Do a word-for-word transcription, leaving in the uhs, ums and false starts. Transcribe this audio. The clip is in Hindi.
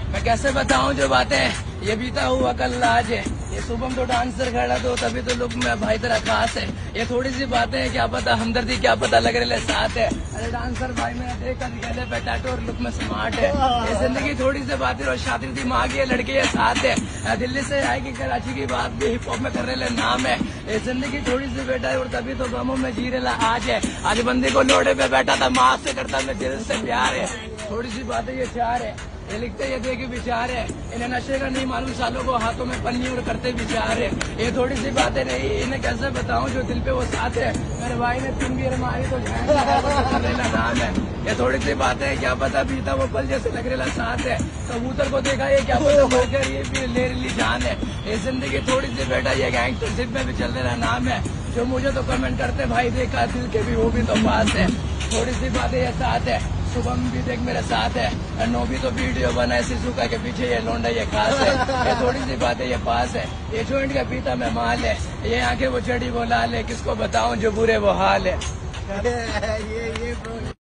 मैं कैसे बताऊं जो बातें ये बीता हुआ कल आज है। ये सुबह तो डांसर खड़ा तो तभी तो लुक में भाई तेरा खास है। ये थोड़ी सी बातें हैं क्या पता हमदर्दी क्या पता लग रहे साथ है। अरे डांसर भाई मैंने देखा गले पे टैटू और लुक में स्मार्ट है। ये जिंदगी थोड़ी सी बातें और शादी दिमाग ये लड़के ये साथ है। दिल्ली से आएगी कराची की बात भी हिप हॉप में कर रहे नाम है। ये जिंदगी थोड़ी सी बेटा है और तभी तो गमों में जी रहा आज है। आज बंदी को लोड़े पे बैठा था माँ से करता मैं दिल से प्यार है। थोड़ी सी बातें ये चार है। ये लिखते ये देखे विचार है। इन्हें नशे का नहीं मालूम सालों को हाथों में पन्नी और करते विचार है। ये थोड़ी सी बातें नहीं इन्हें कैसे बताऊं जो दिल पे वो साथ है। मेरे भाई ने तीन बीर मारी तो लेना नाम है। ये थोड़ी सी बातें है क्या पता बीता वो पल जैसे लग रहा साथ है। कबूतर को देखा ये क्या पता होकर ये भी ले ली जान है। ये जिंदगी थोड़ी सी बेटा ये गैंगस्टरशिप में भी चल रहा नाम है। जो मुझे तो कमेंट करते भाई देखा दिल के भी वो भी तो पास है। थोड़ी सी बातें ये साथ है। शुभम भी देख मेरे साथ है। नो भी तो वीडियो बनाए सिजुका के पीछे ये लोंडा ये खास है। ये थोड़ी सी बातें ये पास है। ये जॉइंट का पीता में माल है। ये आंखें वो चढ़ी वो लाल है। किसको बताऊं जो बुरे वो हाल है। ये ये